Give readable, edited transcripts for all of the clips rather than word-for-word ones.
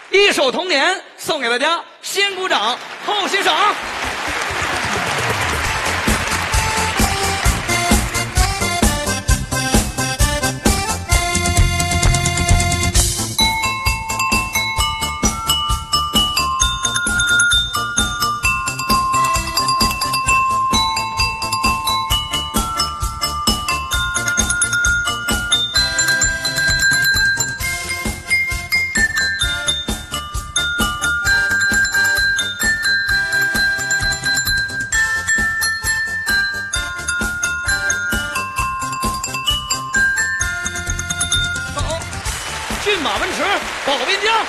一首童年送给大家，先鼓掌后欣赏。骏马奔驰，保边疆。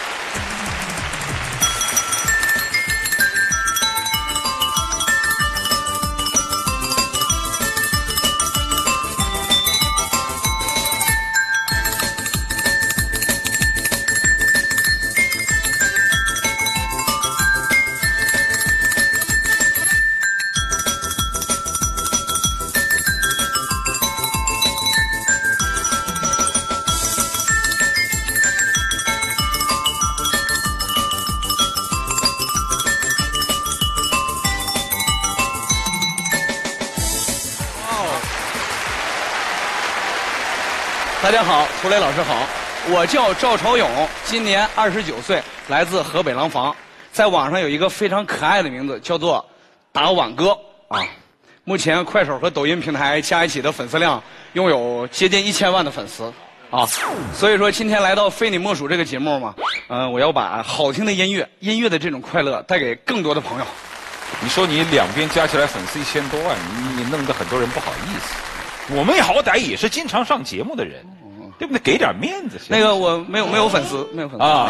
大家好，涂磊老师好，我叫赵朝勇，今年29岁，来自河北廊坊，在网上有一个非常可爱的名字，叫做打碗哥啊。目前快手和抖音平台加一起的粉丝量拥有接近1000万的粉丝啊，所以说今天来到非你莫属这个节目嘛，我要把好听的音乐的这种快乐带给更多的朋友。 你说你两边加起来粉丝1000多万，你弄得很多人不好意思。我们好歹也是经常上节目的人，对不对？给点面子。 那个我没有粉丝，没有粉丝啊。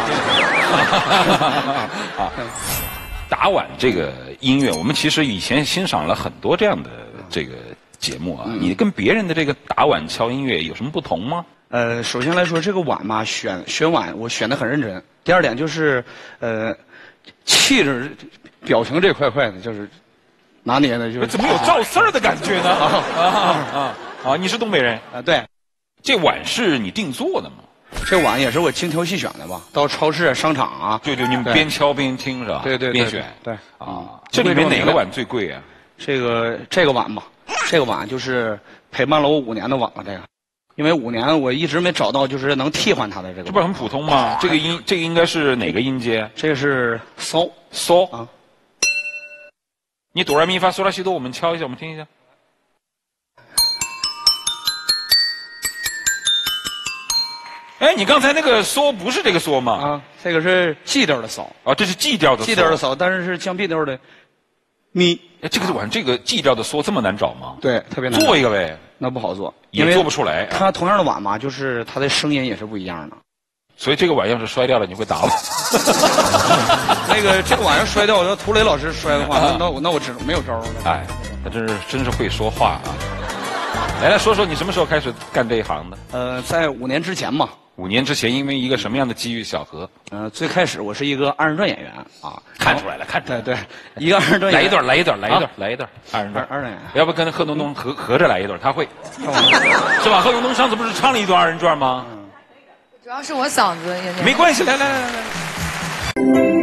啊，打碗这个音乐，我们其实以前欣赏了很多这样的这个节目啊。你跟别人的这个打碗敲音乐有什么不同吗？ 首先来说，这个碗嘛，选碗我选得很认真。第二点就是，气质、表情这块的，就是拿捏的，就是怎么有赵四儿的感觉呢？你是东北人啊？对， 这碗是你定做的吗？ 这碗也是我精挑细选的吧？到超市、商场啊， 对，你们边敲边听是吧？ 对， 边选。 对啊，这里面哪个碗最贵啊？ 这个碗吧，这个碗就是陪伴了我5年的碗了。这个，因为5年我一直没找到就是能替换它的这个。 这不是很普通吗？这个应该是哪个音阶？ 这个是嗦啊。你哆来咪发嗦拉西哆，我们敲一下，我们听一下。哎，你刚才那个嗦不是这个嗦吗？ 啊，这个是 G 调的嗦。 啊，这是 G 调的嗦。 G 调的嗦，但是降 B 调的咪。 哎，这个碗这个 G 调的嗦这么难找吗？ 对，特别难。 做一个呗。 那不好做， 也做不出来。 它同样的碗嘛，就是它的声音也是不一样的。 所以这个碗要是摔掉了，你会打我？ 这个碗要摔掉，要涂磊老师摔的话，那我没有招了。 哎，他真是会说话啊！来说说你什么时候开始干这一行的？ 在5年之前嘛。 5年之前，因为一个什么样的机遇巧合？ 最开始我是一个2人转演员啊， 看出来了。 对，一个2人转演员。 来一段2人转。 2人演员。 要不跟贺东东合着来一段，他会，是吧？贺东东上次不是唱了一段2人转吗？ 主要是我嗓子也没关系，来。